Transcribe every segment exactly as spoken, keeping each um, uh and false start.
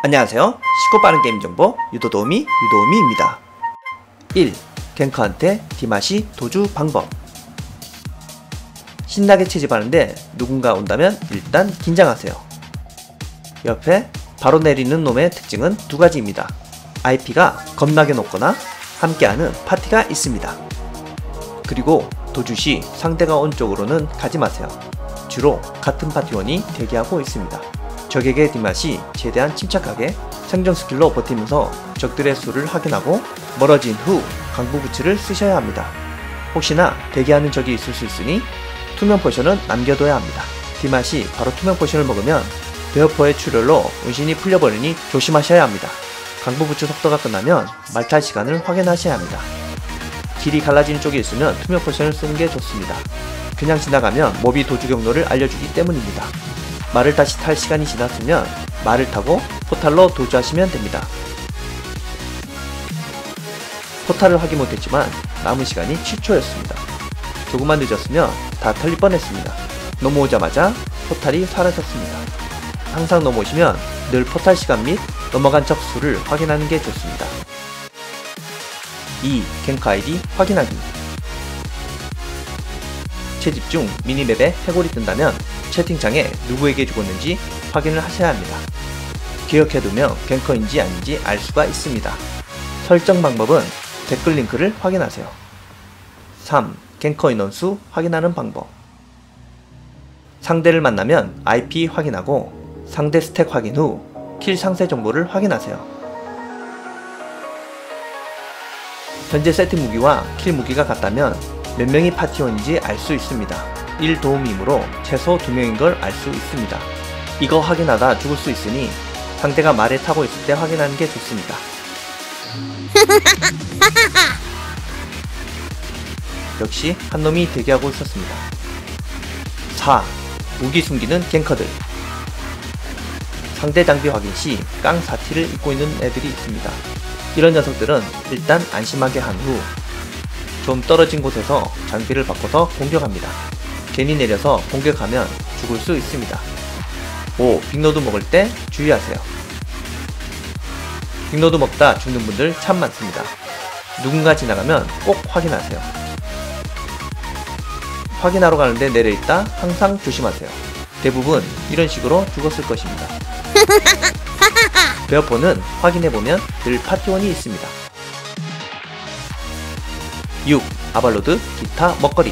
안녕하세요. 쉽고 빠른 게임 정보 유도도우미 유도우미입니다. 일. 갱커한테 디맛이 도주 방법. 신나게 채집하는데 누군가 온다면 일단 긴장하세요. 옆에 바로 내리는 놈의 특징은 두 가지입니다. 아이피가 겁나게 높거나 함께하는 파티가 있습니다. 그리고 도주 시 상대가 온 쪽으로는 가지 마세요. 주로 같은 파티원이 대기하고 있습니다. 적에게 디맛이 최대한 침착하게 생존 스킬로 버티면서 적들의 수를 확인하고 멀어진 후 강부 부츠를 쓰셔야 합니다. 혹시나 대기하는 적이 있을 수 있으니 투명 포션은 남겨둬야 합니다. 디맛이 바로 투명 포션을 먹으면 베어퍼의 출혈로 운신이 풀려버리니 조심하셔야 합니다. 강부 부츠 속도가 끝나면 말탈 시간을 확인하셔야 합니다. 길이 갈라지는 쪽에 있으면 투명 포션을 쓰는 게 좋습니다. 그냥 지나가면 몹이 도주 경로를 알려주기 때문입니다. 말을 다시 탈 시간이 지났으면 말을 타고 포탈로 도주하시면 됩니다. 포탈을 하기 못했지만 남은 시간이 칠 초였습니다. 조금만 늦었으면 다 털릴 뻔했습니다. 넘어오자마자 포탈이 사라졌습니다. 항상 넘어오시면 늘 포탈 시간 및 넘어간 적 수를 확인하는 게 좋습니다. 이. 갱커 아이디 확인하기. 채집 중 미니맵에 해골이 뜬다면 채팅창에 누구에게 죽었는지 확인을 하셔야 합니다. 기억해두면 갱커인지 아닌지 알 수가 있습니다. 설정 방법은 댓글 링크를 확인하세요. 삼. 갱커 인원수 확인하는 방법. 상대를 만나면 아이피 확인하고 상대 스택 확인 후 킬 상세 정보를 확인하세요. 현재 세트 무기와 킬 무기가 같다면 몇 명이 파티원인지 알 수 있습니다. 일 도우미이므로 최소 두 명인 걸 알 수 있습니다. 이거 확인하다 죽을 수 있으니 상대가 말에 타고 있을 때 확인하는 게 좋습니다. 역시 한 놈이 대기하고 있었습니다. 사. 무기 숨기는 갱커들. 상대 장비 확인 시 깡 사 티를 입고 있는 애들이 있습니다. 이런 녀석들은 일단 안심하게 한 후 좀 떨어진 곳에서 장비를 바꿔서 공격합니다. 괜히 내려서 공격하면 죽을 수 있습니다. 오. 빅로드 먹을 때 주의하세요. 빅로드 먹다 죽는 분들 참 많습니다. 누군가 지나가면 꼭 확인하세요. 확인하러 가는데 내려있다 항상 조심하세요. 대부분 이런 식으로 죽었을 것입니다. 베어포는 확인해보면 늘 파티원이 있습니다. 육. 아발로드 기타 먹거리.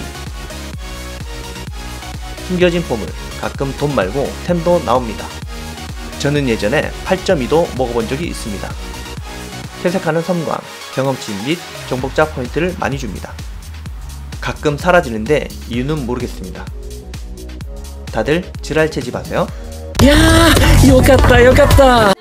숨겨진 보물, 가끔 돈 말고 템도 나옵니다. 저는 예전에 팔 점 이도 먹어본 적이 있습니다. 퇴색하는 섬광, 경험치 및 정복자 포인트를 많이 줍니다. 가끔 사라지는데 이유는 모르겠습니다. 다들 지랄 채집하세요. 야, 요갔다 요갔다.